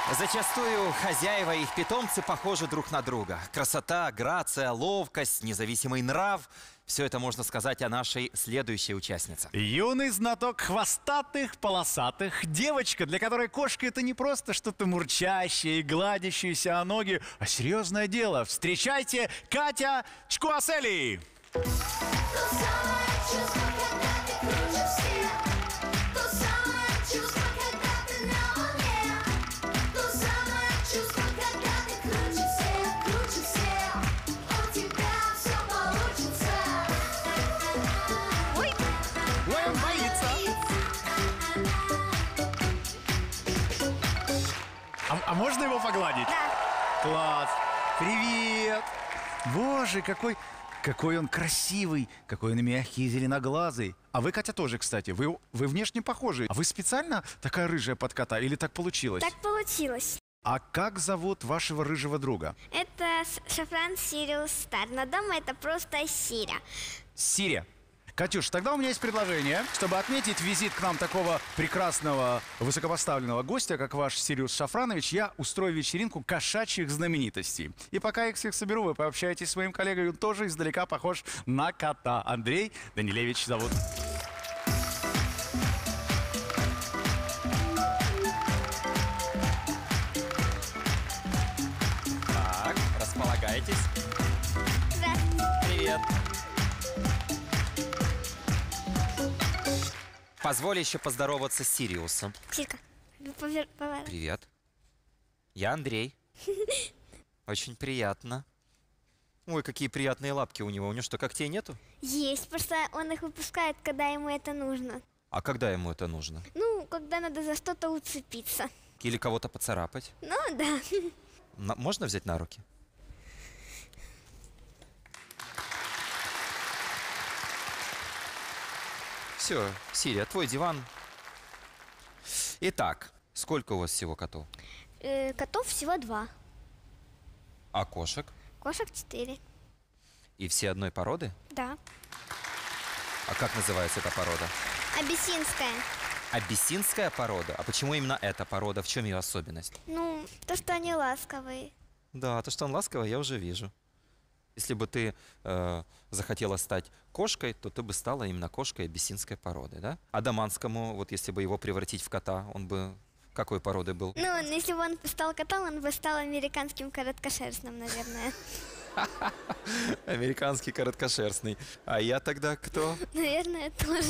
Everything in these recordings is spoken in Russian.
Зачастую хозяева и их питомцы похожи друг на друга. Красота, грация, ловкость, независимый нрав – все это можно сказать о нашей следующей участнице. Юный знаток хвостатых, полосатых. Девочка, для которой кошка – это не просто что-то мурчащее и гладящееся о ноги, а серьезное дело. Встречайте, Катя Чкуасели! А можно его погладить? Да. Класс! Привет! Боже, какой он красивый, какой он мягкий и зеленоглазый. А вы, Катя, тоже, кстати. Вы внешне похожи. А вы специально такая рыжая под кота или так получилось? Так получилось. А как зовут вашего рыжего друга? Это Шафран Сириус Стар, но дома это просто Сиря. Сирия. Катюш, тогда у меня есть предложение, чтобы отметить визит к нам такого прекрасного, высокопоставленного гостя, как ваш Сириус Шафранович, я устрою вечеринку кошачьих знаменитостей. И пока я их всех соберу, вы пообщаетесь с своим коллегой, он тоже издалека похож на кота. Андрей Данилевич зовут. Так, располагайтесь. Здравствуйте. Привет. Позволь еще поздороваться с Сириусом. Тихо. Привет. Я Андрей. Очень приятно. Ой, какие приятные лапки у него. У него что, когтей нету? Есть, просто он их выпускает, когда ему это нужно. А когда ему это нужно? Ну, когда надо за что-то уцепиться. Или кого-то поцарапать? Ну, да. Можно взять на руки? Все, Сирия, твой диван. Итак, сколько у вас всего котов? Котов всего 2. А кошек? Кошек 4. И все одной породы? Да. А как называется эта порода? Абиссинская. Абиссинская порода? А почему именно эта порода? В чем ее особенность? Ну, то, что они ласковые. Да, то, что он ласковый, я уже вижу. Если бы ты захотела стать кошкой, то ты бы стала именно кошкой абиссинской породы, да? А Даманскому, вот если бы его превратить в кота, он бы какой породы был? Ну, если бы он стал котом, он бы стал американским короткошерстным, наверное. Американский короткошерстный. А я тогда кто? Наверное, тоже.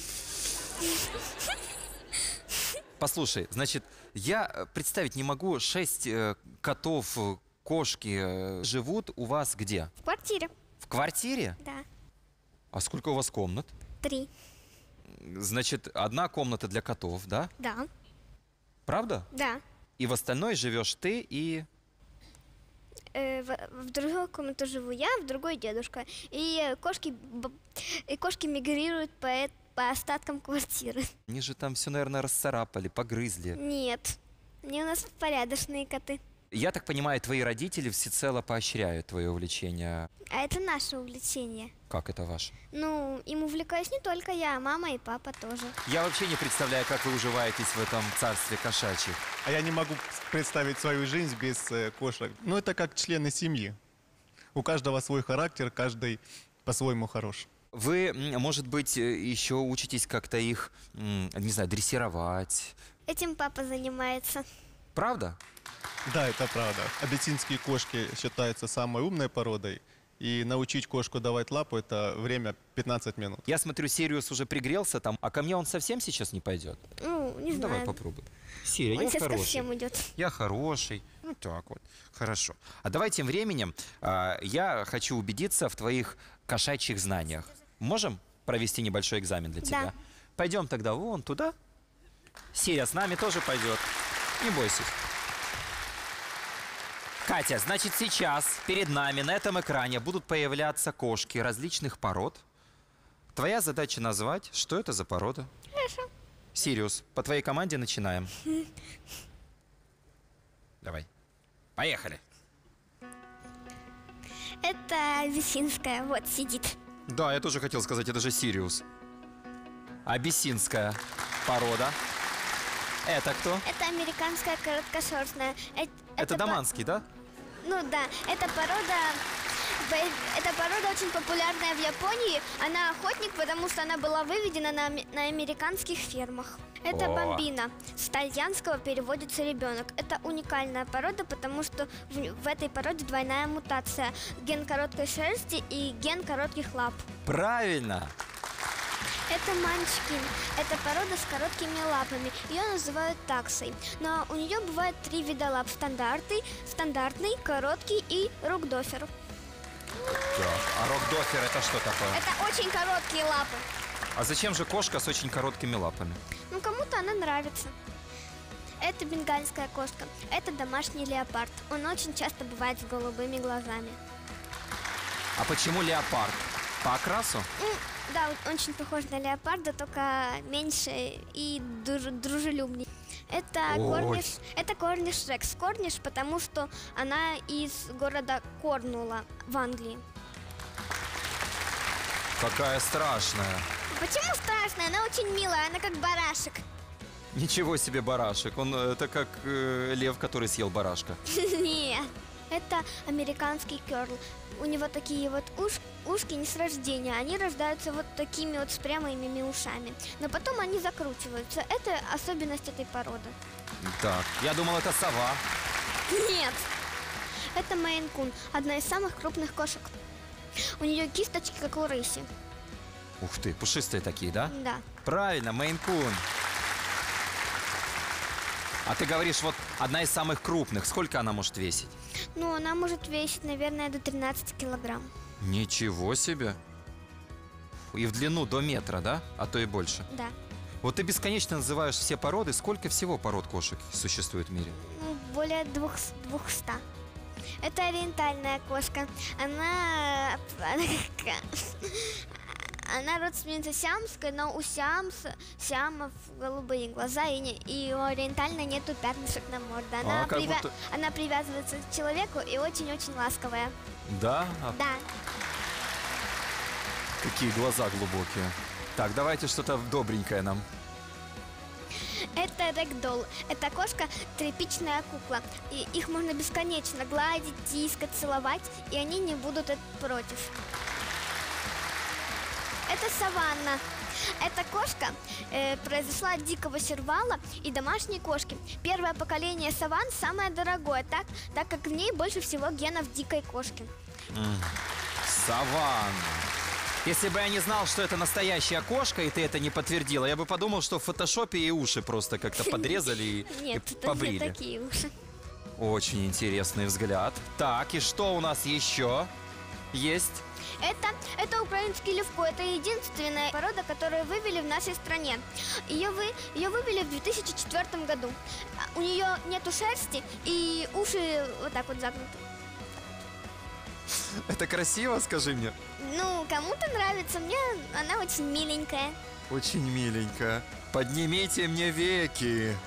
Послушай, значит, я представить не могу, 6 котов, кошки живут у вас где? В квартире. В квартире? Да. А сколько у вас комнат? 3. Значит, одна комната для котов, да? Да. Правда? Да. И в остальной живешь ты и... В другой комнате живу я, в другой дедушка. И кошки мигрируют по остаткам квартиры. Они же там все, наверное, расцарапали, погрызли. Нет. Они у нас порядочные коты. Я так понимаю, твои родители всецело поощряют твое увлечение. А это наше увлечение. Как это ваше? Ну, им увлекаюсь не только я, а мама и папа тоже. Я вообще не представляю, как вы уживаетесь в этом царстве кошачьих. А я не могу представить свою жизнь без кошек. Ну, это как члены семьи. У каждого свой характер, каждый по-своему хорош. Вы, может быть, еще учитесь как-то их, не знаю, дрессировать. Этим папа занимается. Правда? Да, это правда. Абиссинские кошки считаются самой умной породой. И научить кошку давать лапу – это время 15 минут. Я смотрю, Сириус уже пригрелся там, а ко мне он совсем сейчас не пойдет. Ну, не знаю. Давай попробуем. Сирия, Он я сейчас ко хороший. всем идет. Я хороший. Ну так вот. Хорошо. А давай тем временем я хочу убедиться в твоих кошачьих знаниях. Можем провести небольшой экзамен для тебя? Да. Пойдем тогда вон туда. Сирия с нами тоже пойдет. Не бойся. Катя, значит, сейчас перед нами на этом экране будут появляться кошки различных пород. Твоя задача назвать, что это за порода. Хорошо. Сириус, по твоей команде начинаем. Давай. Поехали. Это абиссинская, вот сидит. Да, я тоже хотел сказать, это же Сириус. Абиссинская порода. Это кто? Это американская короткошерстная. Это даманский, да? Ну да, эта порода очень популярная в Японии. Она охотник, потому что она была выведена на американских фермах. Это О. бомбина. С итальянского переводится ребенок. Это уникальная порода, потому что в этой породе двойная мутация. Ген короткой шерсти и ген коротких лап. Правильно. Это манчкин. Это порода с короткими лапами. Ее называют таксой. Но у нее бывает 3 вида лап. Стандартный, короткий и рокдофер. Так, а рокдофер это что такое? Это очень короткие лапы. А зачем же кошка с очень короткими лапами? Ну, кому-то она нравится. Это бенгальская кошка. Это домашний леопард. Он очень часто бывает с голубыми глазами. А почему леопард? По окрасу? Да, он очень похож на леопарда, только меньше и дружелюбнее. Это Ой. корниш рекс. Корниш, потому что она из города Корнула в Англии. Какая страшная. Почему страшная? Она очень милая, она как барашек. Ничего себе барашек. Это как лев, который съел барашка. Нет, это американский керл. У него такие вот ушки не с рождения. Они рождаются вот такими вот с прямыми ушами. Но потом они закручиваются. Это особенность этой породы. Так, я думал, это сова. Нет, это мейн-кун, одна из самых крупных кошек. У нее кисточки, как у рыси. Ух ты, пушистые такие, да? Да. Правильно, мейн-кун. А ты говоришь, вот одна из самых крупных. Сколько она может весить? Ну, она может весить, наверное, до 13 килограмм. Ничего себе. И в длину до метра, да? А то и больше. Да. Вот ты бесконечно называешь все породы. Сколько всего пород кошек существует в мире? Ну, более 200. Это ориентальная кошка. Она родственница сиамской, но у сиамов голубые глаза, и у ориентальной нету пятнышек на морде. Она привязывается к человеку и очень-очень ласковая. Да? Да. Какие глаза глубокие. Так, давайте что-то добренькое нам. Это рэгдолл. Это кошка тряпичная кукла. И их можно бесконечно гладить, тискать, целовать, и они не будут против. Это саванна. Эта кошка произошла от дикого сервала и домашней кошки. Первое поколение саван самое дорогое, так как в ней больше всего генов дикой кошки. Саванна. Если бы я не знал, что это настоящая кошка, и ты это не подтвердила, я бы подумал, что в фотошопе и уши просто как-то подрезали и Нет, это не побрили. такие уши. Очень интересный взгляд. Так, и что у нас еще есть? Это украинский левко. Это единственная порода, которую вывели в нашей стране. Ее вывели в 2004 году. У нее нету шерсти и уши вот так вот загнуты. Это красиво, скажи мне? Ну, кому-то нравится. Мне она очень миленькая. Очень миленько. Поднимите мне веки.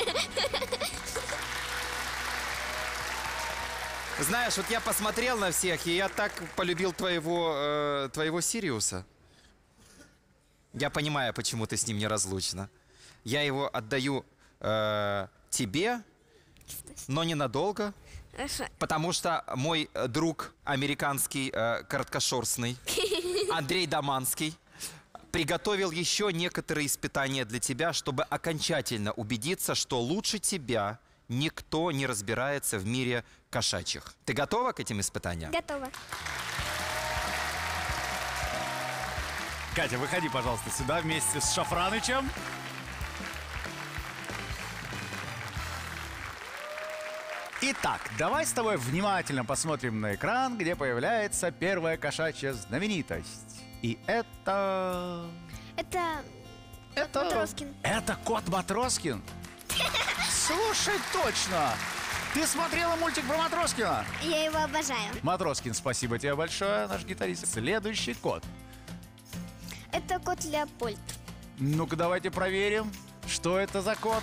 Знаешь, вот я посмотрел на всех, и я так полюбил твоего Сириуса. Я понимаю, почему ты с ним неразлучна. Я его отдаю тебе, но ненадолго. Хорошо. Потому что мой друг американский короткошерстный Андрей Даманский приготовил еще некоторые испытания для тебя, чтобы окончательно убедиться, что лучше тебя никто не разбирается в мире кошачьих. Ты готова к этим испытаниям? Готово. Катя, выходи, пожалуйста, сюда вместе с Шафранычем. Итак, давай с тобой внимательно посмотрим на экран, где появляется первая кошачья знаменитость. И это... Это Матроскин. Это кот Матроскин? Слушай, точно! Ты смотрела мультик про Матроскина? Я его обожаю. Матроскин, спасибо тебе большое, наш гитарист. Следующий кот. Это кот Леопольд. Ну-ка, давайте проверим, что это за кот.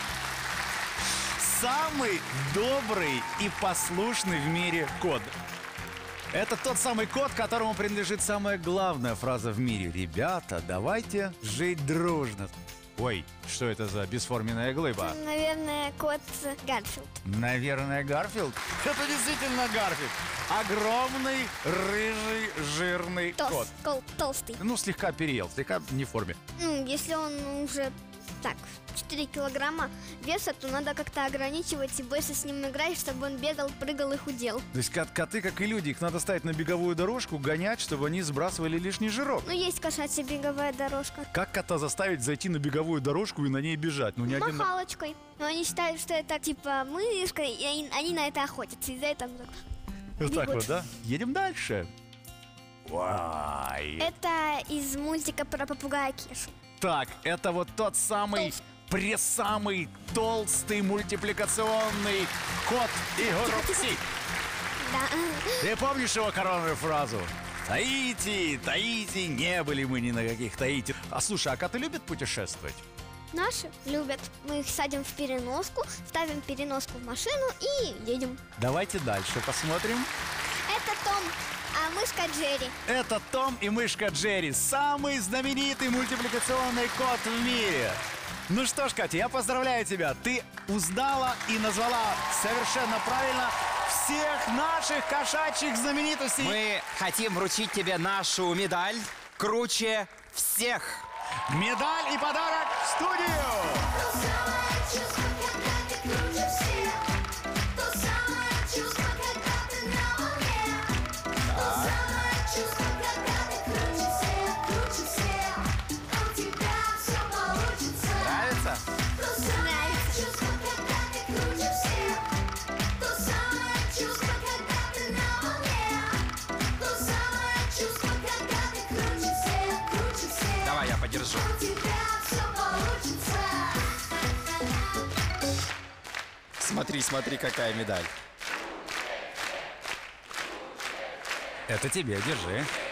Самый добрый и послушный в мире кот. Это тот самый кот, которому принадлежит самая главная фраза в мире. Ребята, давайте жить дружно. Ой, что это за бесформенная глыба? Наверное, кот Гарфилд. Наверное, Гарфилд. Это действительно Гарфилд. Огромный, рыжий, жирный кот. Толстый. Ну, слегка переел, слегка не в форме. Ну, если он уже так 4 килограмма веса, то надо как-то ограничивать и больше с ним играть, чтобы он бегал, прыгал и худел. То есть коты, как и люди, их надо ставить на беговую дорожку, гонять, чтобы они сбрасывали лишний жирок. Ну, есть кошачья беговая дорожка. Как кота заставить зайти на беговую дорожку и на ней бежать? Ну, ни один... Махалочкой. Но они считают, что это типа мышка, и они на это охотятся. И за это так Вот так бегут. вот, да? Едем дальше. Вай. Это из мультика про попугая Кешу. Так, это вот тот самый, пресамый, толстый, мультипликационный кот Игорь. Да. Ты помнишь его коронную фразу? Таити, Таити, не были мы ни на каких Таити. А слушай, а коты любят путешествовать? Наши любят. Мы их садим в переноску, ставим переноску в машину и едем. Давайте дальше посмотрим. Это Том, а мышка Джерри. Это Том и мышка Джерри, самый знаменитый мультипликационный кот в мире. Ну что ж, Катя, я поздравляю тебя. Ты узнала и назвала совершенно правильно всех наших кошачьих знаменитостей. Мы хотим вручить тебе нашу медаль «Круче всех». Медаль и подарок в студию! Нравится? Давай, я подержу. Смотри, смотри, какая медаль. Это тебе, держи.